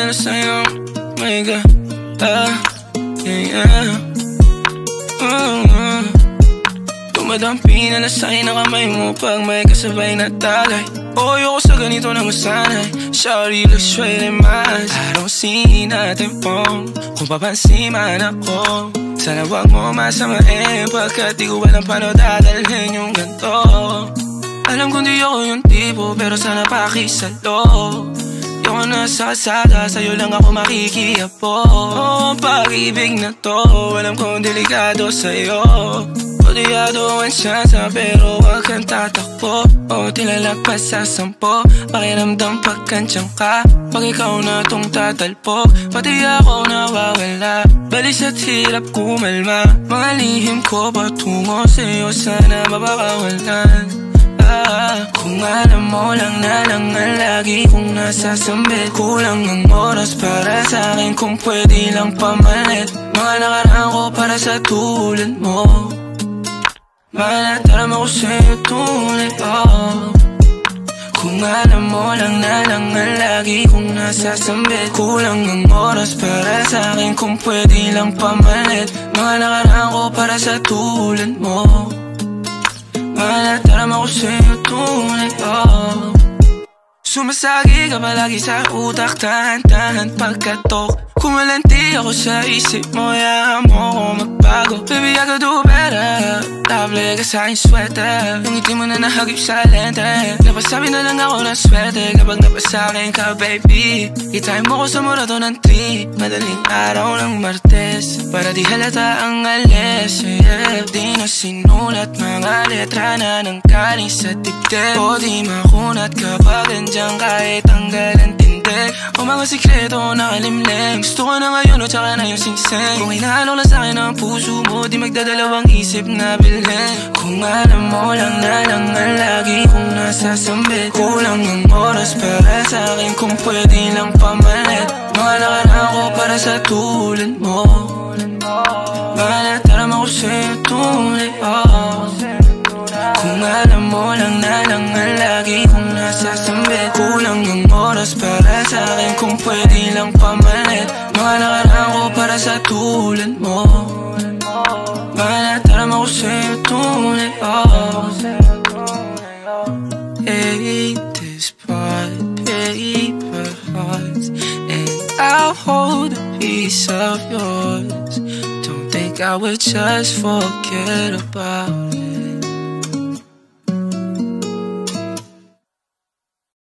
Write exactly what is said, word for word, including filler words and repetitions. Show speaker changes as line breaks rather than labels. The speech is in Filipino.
na sa'yo. My God, ah, yeah, yeah. uh, uh. Dumadampi na na sa'kin ang kamay mo pag may kasabay na tagay. O ayoko sa ganito na masanay. Shawty looks straight in my eyes. I don't see nothing wrong kung papansin man ako. Sana wag mo masamain pagkat di ko alam paano dadalhin yung ganito. Alam kong di ako yung tipo pero sana pakisalo. Di ako nasa kalsada, sa'yo lang ako makikiapo. Oh, ang pag-ibig na to, alam kong delikado sa'yo. Kodiyado ang siyansa pero wag kang tatakbo. O tilalagpas sa sampo, pakiramdam pagkansyang ka. Pag ikaw na tong tatalpo, pati ako nawawala. Balis at hirap kumalma, mga lihim ko patungo sa'yo sana mapakawalan. Ah, kung alam mo lang na lang ang lagi kong nasasambit. Kulang ang oras para sa'kin kung pwede lang pamalit. Mga nakaraan ko para sa tulad mo. Malataram ako sa'yo tunay, oh. Kung alam mo lang na lang ang lagi kong nasasambit. Kulang ang oras para sa'kin kung pwede lang pamalit. Mga nakaraan ko para sa tulad mo. Malataram ako sa'yo tunay, oh. Sumasagi ka palagi sa utak, tahan-tahan pagkatok. Kumalanti ako sa isip mo, hayaan mo ako magbago. Baby, I could do better. Table ka sa'king sweater, yung ngiti mo na nahagip sa lente. Napasabi na lang ako ng swerte kapag napasakin ka, baby. Itime mo ko sa murato ng tree, madaling araw ng Martes, para di halata ang alis, yeah. Di na sinulat mga letra na nanggaling sa dibdib. O di makunat kapag andyan kahit tanggal ang tindig. O mga sikreto nakalimlim, gusto ko na ngayon o tsaka na yung singsing. Kung inaalok lang sa'kin ang puso mo, di magdadalawang isip na bilhin. Kung alam mo lang na lang ang lagi kong nasasambit. Kulang ang oras para sa'kin kung pwede lang pamalit. Mga nakaraan ko para sa tulad mo. Malataram ako sa'yo tunay, oh. Kung alam mo lang na lang ang lagi kong nasasambit. Kulang ang oras para sa'kin kung pwede lang pamalit. Mga nakaraan ko para sa tulad mo. Malataram ako sa'yo tunay, oh. Hate this part, paper hearts, and I'll hold a piece of yours. Don't think I would just forget about it.